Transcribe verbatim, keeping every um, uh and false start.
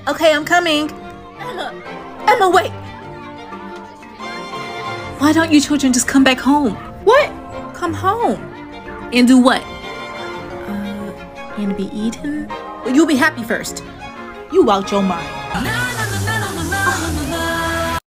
Okay, I'm coming. Emma, Emma, wait. Why don't you children just come back home? What? Come home. And do what? Uh, and be eaten? Well, you'll be happy first. You out your mind.